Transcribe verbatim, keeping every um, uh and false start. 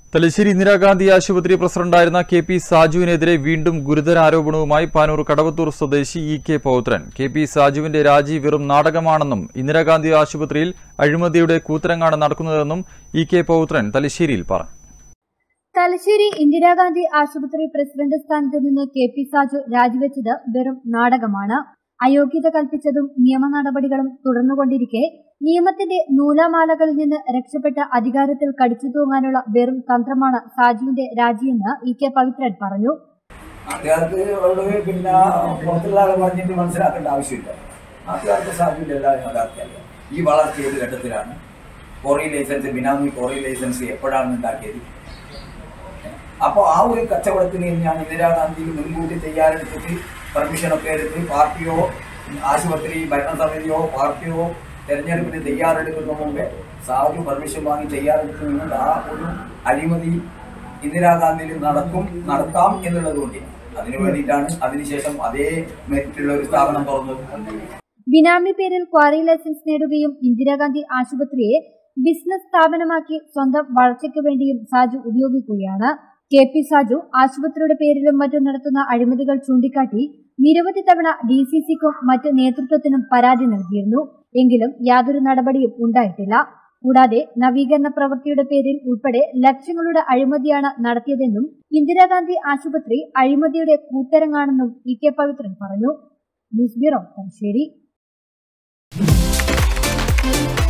തലശ്ശേരി ഇന്ദിരാഗാന്ധി ആശുപത്രി പ്രസിഡന്റായിരുന്ന K P സാജുവിനെതിരെ വീണ്ടും ഗുരുതര ആരോപണവുമായി പാനൂർ കടവത്തൂർ സ്വദേശി E K Pavithran. K P സാജുവിന്റെ രാജി വെറും നാടകമാണെന്നും ഇന്ദിരാഗാന്ധി ആശുപത്രിയിൽ അഴിമതിയുടെ കൂത്തരങ്ങാണ് നടക്കുന്നതെന്നും ഇ കെ പൗത്രൻ തലശ്ശേരിയിൽ പറഞ്ഞു. തലശ്ശേരി ഇന്ദിരാഗാന്ധി ആശുപത്രി പ്രസിഡന്റ് സ്ഥാനത്ത് നിന്ന് കെ പി സാജു രാജിവെച്ചത് വെറും നാടകമാണ്. അയോഗ്യത കൽപ്പിച്ചതും നിയമ നടപടികളും തുടർന്നുകൊണ്ടിരിക്കെ നിയമത്തിന്റെ നൂലാമാലകളിൽ നിന്ന് രക്ഷപ്പെട്ട അധികാരത്തിൽ കടിച്ചു തൂങ്ങാനുള്ള വെറും തന്ത്രമാണ് സാജുവിന്റെ രാജിയെന്ന് ഇ കെ പവിത്രൻ പറഞ്ഞു. പിന്നെ പുറത്തുള്ള ആളെ പറഞ്ഞിട്ട് മനസ്സിലാക്കേണ്ട ആവശ്യമില്ല. നാട്ടുകാർക്ക് സാജുവിന്റെ എല്ലാ യാഥാർത്ഥ്യമല്ല. ഈ വളർച്ചയുടെ ഘട്ടത്തിലാണ് quarry license, benami quarry license എപ്പോഴാണ് ഉണ്ടാക്കിയത്. അപ്പോൾ ആ ഒരു കച്ചവടത്തിന് ഞാൻ ഇന്ദിരാഗാന്ധിയിൽ മുൻകൂട്ടി തയ്യാറെടുത്തിട്ട് പെർമിഷനൊക്കെ എടുത്ത് പാർട്ടിയോ ആശുപത്രി ഭരണസമിതിയോ പാർട്ടിയോ തെരഞ്ഞെടുപ്പിന് തയ്യാറെടുക്കുന്ന മുമ്പേ സാജു പെർമിഷൻ വാങ്ങി തയ്യാറെടുക്കുന്നുണ്ട്. ആ ഒരു അഴിമതി ഇന്ദിരാഗാന്ധിയിൽ നടക്കും നടക്കാം എന്നുള്ളത് കൊണ്ട് അതിനു വേണ്ടിയിട്ടാണ് അതിനുശേഷം അതേ മെറിറ്റുള്ള ഒരു സ്ഥാപനം തുറന്നത്. ബിനാമി പേരിൽ ക്വാറി ലൈസൻസ് നേടുകയും ഇന്ദിരാഗാന്ധി ആശുപത്രിയെ ബിസിനസ് സ്ഥാപനമാക്കി സ്വന്തം വളർച്ചയ്ക്ക് വേണ്ടിയും സാജു ഉപയോഗിക്കുകയാണ്. കെ പി സാജു ആശുപത്രിയുടെ പേരിലും മറ്റും നടത്തുന്ന അഴിമതികൾ ചൂണ്ടിക്കാട്ടി നിരവധി തവണ ഡി സി സിക്കും മറ്റ് നേതൃത്വത്തിനും പരാതി നൽകിയിരുന്നു. എങ്കിലും യാതൊരു നടപടിയും ഉണ്ടായിട്ടില്ല. കൂടാതെ നവീകരണ പ്രവൃത്തിയുടെ പേരിൽ ഉൾപ്പെടെ ലക്ഷങ്ങളുടെ അഴിമതിയാണ് നടത്തിയതെന്നും ഇന്ദിരാഗാന്ധി ആശുപത്രി അഴിമതിയുടെ കൂത്തരങ്ങാണെന്നും ഇ കെ പവിത്രൻ പറഞ്ഞു. News bureau Thalassery.